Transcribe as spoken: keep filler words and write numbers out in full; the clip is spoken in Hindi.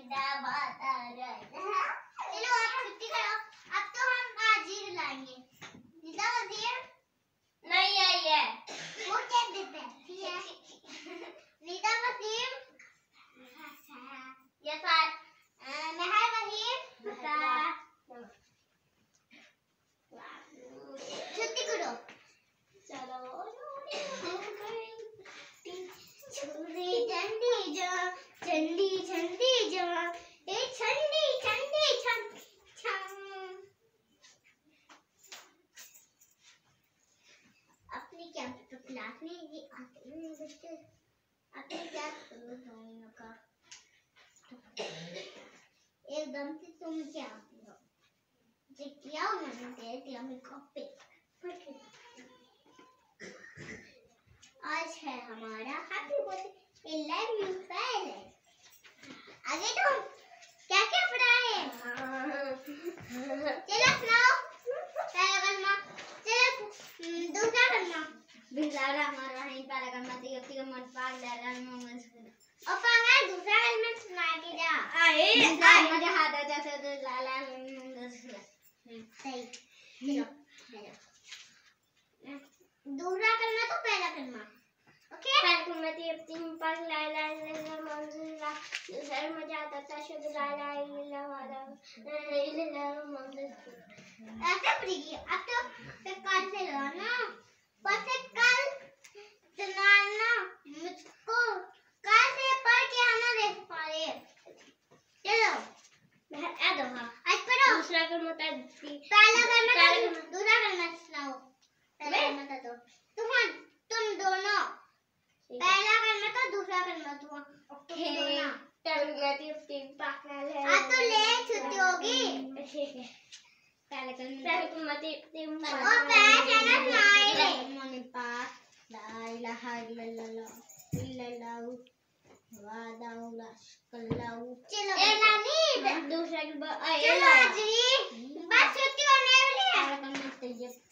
चलो आप छुट्टी करो, अब तो हम आज ही लाएंगे। निदा वजीर नहीं आई है, वो क्या देते हैं? ठीक है निदा वजीर ये सर मेहर वजीर छुट्टी करो। चलो चंडी चंडी जा चंडी चंडी जा ए चंडी चंडी छम छम। अपनी क्या तो क्लास में ये आते हैं बच्चे, अपने क्या करो दोनों का एकदम से तुम क्या हो जो किया उन्होंने दे दिया मेरे को पे। आज है हमारा हैप्पी बर्थडे इलेवन पहले आगे तुम क्या क्या पढ़ा है? चलो सुनाओ पहला कलमा, चलो दूसरा कलमा बिस्मिल्लाहिर्रहमानिर्रहीम पहला कलमा तीसरा कलमा पाक दारा मोहम्मद और पागा दूसरा कलमा सुना के जा। आए मुझे हाथ आ जाता तो लाला सही चलो दूसरा कलमा तो पहला कलमा ओके। पहला कलमा तीन पाक ला ला इल्लल्लाह मोहम्मद दूसरा मुझे हाथ आता शुद्ध ला ला इल्लल्लाह इल्लल्लाह मोहम्मद ऐसे पढ़ेगी। अब तो फिर कल से लो ना, पर से कल सुनाना मुझको, कल से पढ़ के हम ना देख पा रहे। चलो मैं आ दो हां आज पढ़ो दूसरा कलमा था पहला कलमा था दूसरा कलमा सुनाओ। पहला कलमा था तो तुम तुम दोनों पहला कलमा तो दूसरा कलमा तुम ओके पहला तीन पाक ला ला आज तो ले छुट्टी होगी। ठीक है पहले कलमा कलमा तीन और पहला ना सुनाए मोने पाक ला इलाहा इल्लल्लाह इल्लल्लाह वादाउला कल्लाहु। चलो ए नानी दूसरा के बाद चलो आज ही बस छुट्टी होने वाली है। पहला कलमा